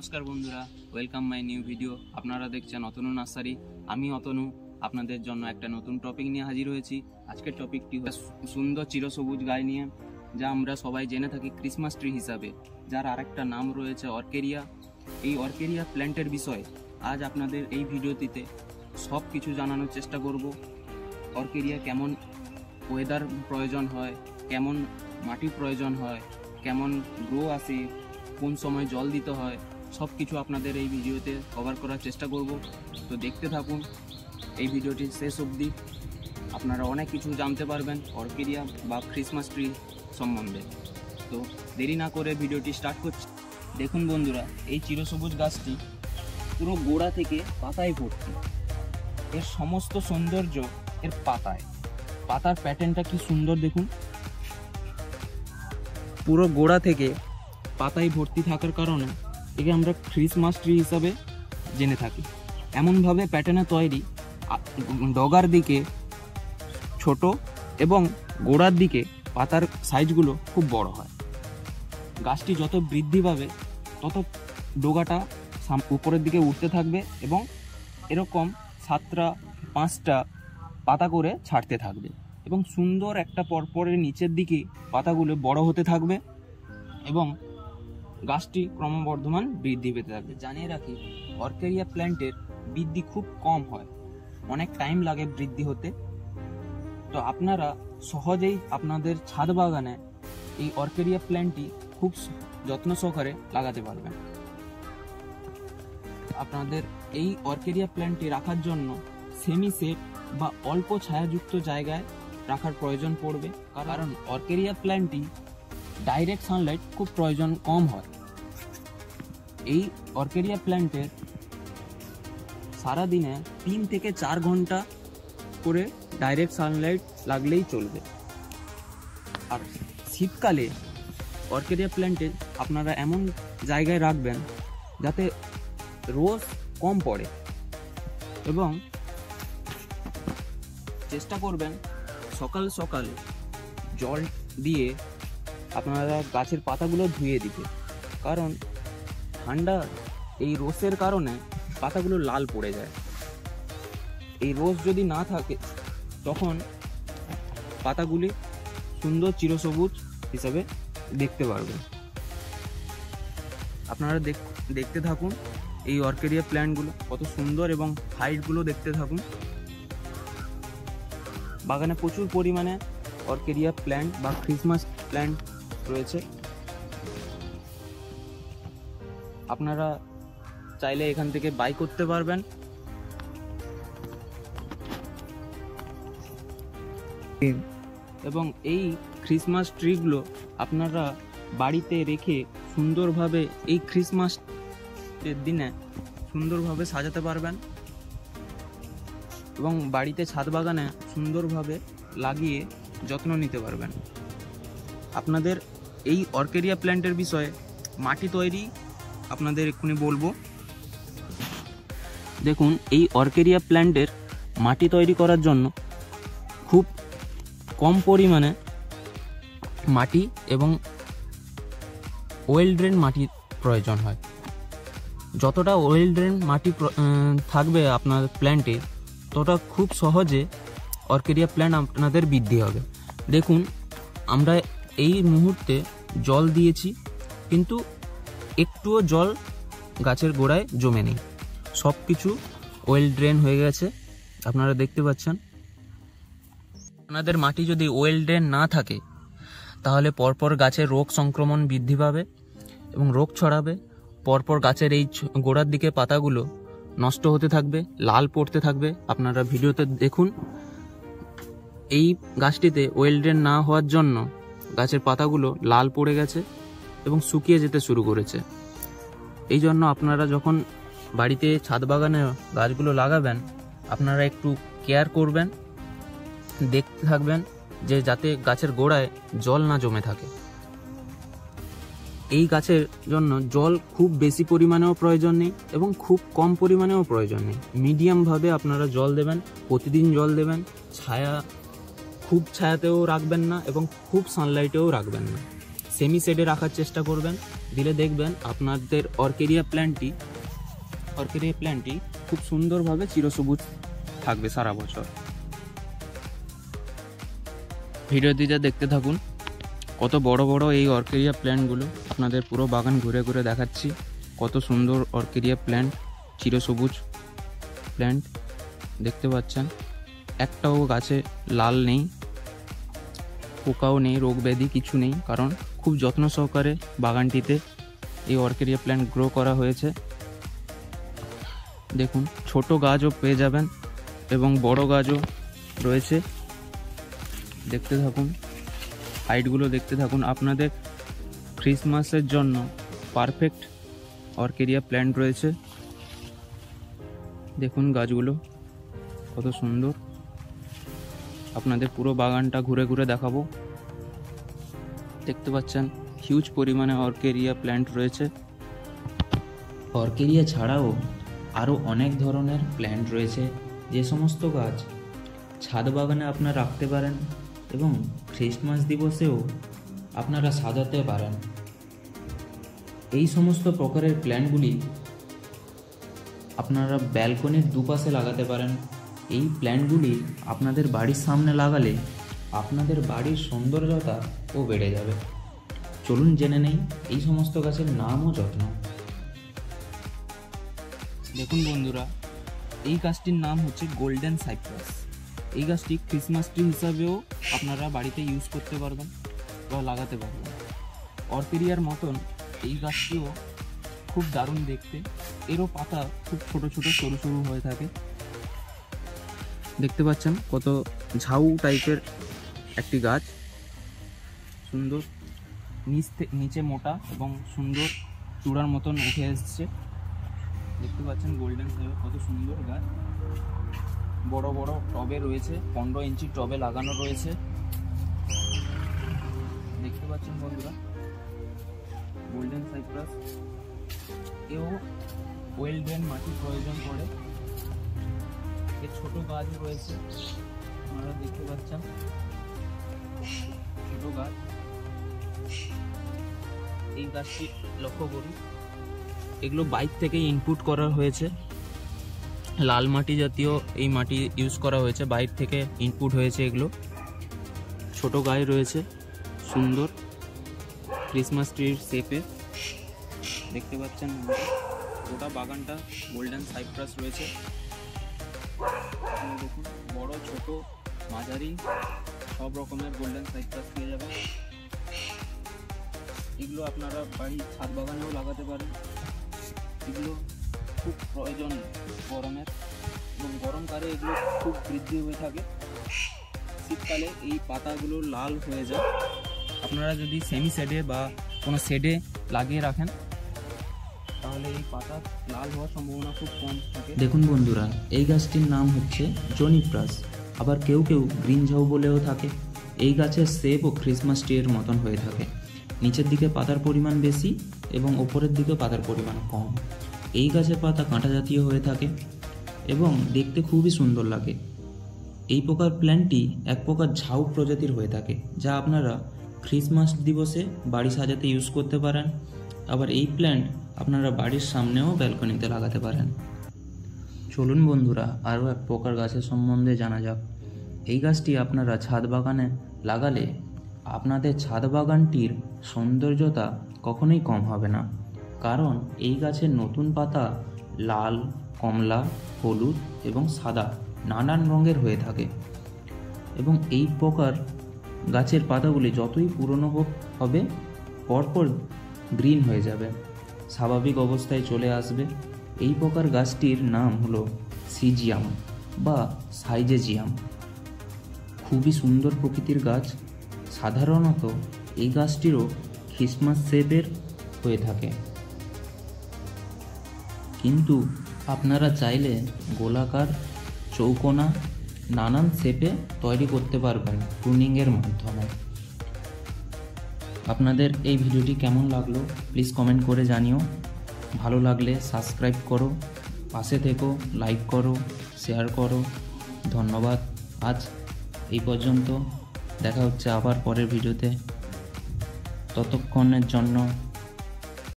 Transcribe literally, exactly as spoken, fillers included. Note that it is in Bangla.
নমস্কার বন্ধুরা, ওয়েলকাম মাই নিউ ভিডিও। আপনারা দেখছেন অতনু নার্সারি। আমি অতনু আপনাদের জন্য একটা নতুন টপিক নিয়ে হাজির হয়েছি। আজকের টপিকটি সুন্দর চিরসবুজ গাছ নিয়ে, যা আমরা সবাই জেনে থাকি ক্রিসমাস ট্রি হিসাবে, যার আরেকটা নাম রয়েছে অর্কেরিয়া। এই অর্কেরিয়া প্ল্যান্টের বিষয়ে আজ আপনাদের এই ভিডিওটিতে সব কিছু জানানোর চেষ্টা করব। অর্কেরিয়া কেমন ওয়েদার প্রয়োজন হয়, কেমন মাটি প্রয়োজন হয়, কেমন গ্রো আসে, কোন সময় জল দিতে হয়, সব কিছু আপনাদের এই ভিডিওতে কভার করার চেষ্টা করব। তো দেখতে থাকুন এই ভিডিওটি শেষ অবধি। আপনারা অনেক কিছু জানতে পারবেন অর্কেরিয়া বা ক্রিসমাস ট্রি সম্বন্ধে। তো দেরি না করে ভিডিওটি স্টার্ট করছি। দেখুন বন্ধুরা, এই চিরসবুজ গাছটি পুরো গোড়া থেকে পাতায় ভর্তি। এর সমস্ত সৌন্দর্য এর পাতায়। পাতার প্যাটার্নটা কি সুন্দর দেখুন। পুরো গোড়া থেকে পাতায় ভর্তি থাকার কারণে একে আমরা ক্রিসমাস ট্রি হিসাবে জেনে থাকি। এমনভাবে প্যাটার্নে তৈরি, ডগার দিকে ছোট এবং গোড়ার দিকে পাতার সাইজগুলো খুব বড় হয়। গাছটি যত বৃদ্ধি পাবে তত ডগাটা উপরের দিকে উঠতে থাকবে এবং এরকম সাতটা পাঁচটা পাতা করে ছাড়তে থাকবে এবং সুন্দর একটা পরপরের নিচের দিকে পাতাগুলো বড় হতে থাকবে এবং গাছটি ক্রমবর্ধমান বৃদ্ধি পেতে থাকবে। জানিয়ে রাখি, অর্কেরিয়া প্ল্যান্টের বৃদ্ধি খুব কম হয়, অনেক টাইম লাগে বৃদ্ধি হতে। তো আপনারা সহজেই আপনাদের ছাদ বাগানে এই অর্কেরিয়া প্ল্যান্টটি খুব যত্ন সহকারে লাগাতে পারবেন। আপনাদের এই অর্কেরিয়া প্ল্যান্টটি রাখার জন্য সেমি সেট বা অল্প ছায়াযুক্ত জায়গায় রাখার প্রয়োজন পড়বে, কারণ অর্কেরিয়া প্ল্যান্টটি ডাইরেক্ট সানলাইট খুব প্রয়োজন কম হয়। এই অর্কেরিয়া প্ল্যান্টের সারাদিনে তিন থেকে চার ঘন্টা করে ডাইরেক্ট সানলাইট লাগলেই চলবে। আর শীতকালে অর্কেরিয়া প্ল্যান্টে আপনারা এমন জায়গায় রাখবেন যাতে রোদ কম পড়ে এবং চেষ্টা করবেন সকাল সকাল জল দিয়ে আপনারা গাছের পাতাগুলো ধুয়ে দিতে, কারণ ঠান্ডা এই রোদের কারণে পাতাগুলো লাল পড়ে যায়। এই রোদ যদি না থাকে তখন পাতাগুলি সুন্দর চিরসবুজ হিসাবে দেখতে পারবেন। আপনারা দেখতে থাকুন এই অর্কেরিয়া প্ল্যান্টগুলো কত সুন্দর এবং হাইটগুলো দেখতে থাকুন। বাগানে প্রচুর পরিমাণে অর্কেরিয়া প্ল্যান্ট বা ক্রিসমাস প্ল্যান্ট রয়েছে। আপনারা চাইলে এখান থেকে বাই করতে পারবেন। এবং এই ক্রিসমাস ট্রিগুলো আপনারা বাড়িতে রেখে সুন্দরভাবে এই ক্রিসমাস এর দিনে সুন্দরভাবে সাজাতে পারবেন এবং বাড়িতে ছাদ বাগানে সুন্দরভাবে লাগিয়ে যত্ন নিতে পারবেন। আপনাদের এই অর্কেরিয়া প্ল্যান্টের বিষয়ে মাটি তৈরি আপনাদের এক্ষুনি বলবো। দেখুন, এই অর্কেরিয়া প্ল্যান্টের মাটি তৈরি করার জন্য খুব কম পরিমাণে মাটি এবং ওয়েল ড্রেন মাটির প্রয়োজন হয়। যতটা ওয়েল ড্রেন মাটি থাকবে আপনার প্ল্যান্টে, ততটা খুব সহজে অর্কেরিয়া প্ল্যান্ট আপনাদের বৃদ্ধি হবে। দেখুন, আমরা এই মুহূর্তে জল দিয়েছি, কিন্তু একটুও জল গাছের গোড়ায় জমে নেই, সব কিছু ওয়েল ড্রেন হয়ে গেছে। আপনারা দেখতে পাচ্ছেন। আপনাদের মাটি যদি ওয়েল ড্রেন না থাকে তাহলে পরপর গাছের রোগ সংক্রমণ বৃদ্ধি পাবে এবং রোগ ছড়াবে। পরপর গাছের এই গোড়ার দিকে পাতাগুলো নষ্ট হতে থাকবে, লাল পড়তে থাকবে। আপনারা ভিডিওতে দেখুন, এই গাছটিতে ওয়েল ড্রেন না হওয়ার জন্য গাছের পাতাগুলো লাল পড়ে গেছে এবং শুকিয়ে যেতে শুরু করেছে। এই জন্য আপনারা যখন বাড়িতে ছাদ বাগানে গাছগুলো লাগাবেন, আপনারা একটু কেয়ার করবেন, দেখতে থাকবেন যে যাতে গাছের গোড়ায় জল না জমে থাকে। এই গাছের জন্য জল খুব বেশি পরিমাণেও প্রয়োজন নেই এবং খুব কম পরিমাণেও প্রয়োজন নেই। মিডিয়ামভাবে আপনারা জল দেবেন, প্রতিদিন জল দেবেন। ছায়া খুব ছায়াতেও রাখবেন না এবং খুব সানলাইটেও রাখবেন না। সেমি শেডে রাখার চেষ্টা করবেন, দিলে দেখবেন আপনাদের অর্কেরিয়া প্ল্যান্টটি অর্কেরিয়া প্ল্যান্টটি খুব সুন্দরভাবে চিরসবুজ থাকবে সারা বছর। ভিডিওটিতে দেখতে থাকুন, কত বড় বড় এই অর্কেরিয়া প্ল্যান্টগুলো আপনাদের পুরো বাগান ঘুরে ঘুরে দেখাচ্ছি। কত সুন্দর অর্কেরিয়া প্ল্যান্ট, চিরসবুজ প্ল্যান্ট দেখতে পাচ্ছেন। একটাও গাছে লাল নেই, পোকাও নেই, রোগ ব্যাধি কিছু নেই, কারণ খুব যত্ন সহকারে বাগানটিতে এই অর্কেরিয়া প্ল্যান্ট গ্রো করা হয়েছে। দেখুন, ছোট গাছও পেয়ে যাবেন এবং বড় গাছও রয়েছে। দেখতে থাকুন, হাইটগুলো দেখতে থাকুন। আপনাদের ক্রিসমাসের জন্য পারফেক্ট অর্কেরিয়া প্ল্যান্ট রয়েছে। দেখুন গাছগুলো কত সুন্দর, আপনাদের পুরো বাগানটা ঘুরে ঘুরে দেখাবো। দেখতে পাচ্ছেন হিউজ পরিমাণে অর্কেরিয়া প্ল্যান্ট রয়েছে। অর্কেরিয়া ছাড়াও আরও অনেক ধরনের প্ল্যান্ট রয়েছে, যে সমস্ত গাছ ছাদ বাগানে আপনারা রাখতে পারেন এবং খ্রিস্টমাস দিবসেও আপনারা সাজাতে পারেন। এই সমস্ত প্রকারের প্ল্যান্টগুলি আপনারা ব্যালকনির দুপাশে লাগাতে পারেন। এই প্ল্যান্টগুলি আপনাদের বাড়ির সামনে লাগালে আপনাদের বাড়ির সৌন্দর্যতাও বেড়ে যাবে। চলুন জেনে নেই এই সমস্ত গাছের নাম ও যত্ন। দেখুন বন্ধুরা, এই গাছটির নাম হচ্ছে গোল্ডেন সাইপ্রাস। এই গাছটি ক্রিসমাস ট্রি হিসাবেও আপনারা বাড়িতে ইউজ করতে পারবেন বা লাগাতে পারবেন। অর্কেরিয়ার মতন এই গাছটিও খুব দারুণ দেখতে, এরও পাতা খুব ছোট ছোট সরু সরু হয়ে থাকে। দেখতে পাচ্ছেন কত ঝাউ টাইপের একটি গাছ, সুন্দর নিচ নিচে মোটা এবং সুন্দর চূড়ার মতন উঠে এসছে। দেখতে পাচ্ছেন গোল্ডেন সাইপ্রাস কত সুন্দর গাছ, বড় বড় টবে রয়েছে, পনেরো ইঞ্চি টবে লাগানো রয়েছে। দেখতে পাচ্ছেন বন্ধুরা গোল্ডেন সাইপ্রাস, এও ওয়েল ড্রেন মাটির প্রয়োজন পড়ে। এর ছোট গাছ রয়েছে, আপনারা দেখতে পাচ্ছেন ছোট গাছ। এই গাছটি লক্ষ্য করুন, এগুলো বাইক থেকে ইনপুট করা হয়েছে। লাল মাটি জাতীয় এই মাটি ইউজ করা হয়েছে, বাইর থেকে ইনপুট হয়েছে এগুলো। ছোট গাছ রয়েছে, সুন্দর ক্রিসমাস ট্রির শেপে। দেখতে পাচ্ছেন গোটা বাগানটা গোল্ডেন সাইপ্রাস রয়েছে। দেখুন বড় ছোট মাঝারি সব রকমের গোল্ডেন সাইপ্রাস পেয়ে যাবেন। এগুলো আপনারা বাড়ির ছাদ বাগানেও লাগাতে পারেন। এগুলো খুব প্রয়োজন গরমের, এবং গরমকালে এগুলো খুব বৃদ্ধি হয়ে থাকে। শীতকালে এই পাতাগুলো লাল হয়ে যায়। আপনারা যদি সেমি শেডে বা কোনো শেডে লাগিয়ে রাখেন তাহলে এই পাতা লাল হওয়ার সম্ভাবনা খুব কম থাকে। দেখুন বন্ধুরা, এই গাছটির নাম হচ্ছে জনিপ্রাস, আবার কেউ কেউ গ্রিন ঝাউ বলেও থাকে। এই গাছের শেপ ও ক্রিসমাস ট্রির মতন হয়ে থাকে। নিচের দিকে পাতার পরিমাণ বেশি এবং ওপরের দিকে পাতার পরিমাণ কম। এই গাছের পাতা কাঁটা জাতীয় হয়ে থাকে এবং দেখতে খুবই সুন্দর লাগে। এই প্রকার প্ল্যান্টটি এক প্রকার ঝাউ প্রজাতির হয়ে থাকে, যা আপনারা ক্রিসমাস দিবসে বাড়ি সাজাতে ইউজ করতে পারেন। আবার এই প্ল্যান্ট আপনারা বাড়ির সামনেও ব্যালকনিতে লাগাতে পারেন। চলুন বন্ধুরা, আরও এক প্রকার গাছের সম্বন্ধে জানা যাক। এই গাছটি আপনারা ছাদ বাগানে লাগালে আপনাদের ছাদ বাগানটির সৌন্দর্যতা কখনোই কম হবে না, কারণ এই গাছের নতুন পাতা লাল, কমলা, হলুদ এবং সাদা নানান রঙের হয়ে থাকে। এবং এই প্রকার গাছের পাতাগুলি যতই পুরনো হোক হবে পরপর গ্রিন হয়ে যাবে, স্বাভাবিক অবস্থায় চলে আসবে। এই প্রকার গাছটির নাম হলো সিজিয়াম বা সাইজেজিয়াম। খুবই সুন্দর প্রকৃতির গাছ। সাধারণত এই গাছটিরও ক্রিসমাস শেপের হয়ে থাকে, কিন্তু আপনারা চাইলে গোলাকার, চৌকোনা নানান শেপে তৈরি করতে পারবেন প্রুনিংয়ের মাধ্যমে। আপনাদের এই ভিডিওটি কেমন লাগলো প্লিজ কমেন্ট করে জানিও। ভালো লাগলে সাবস্ক্রাইব করো, পাশে থেকো, লাইক করো, শেয়ার করো। ধন্যবাদ। আজ এই পর্যন্ত, দেখা হচ্ছে আবার পরের ভিডিওতে। ততক্ষণের জন্য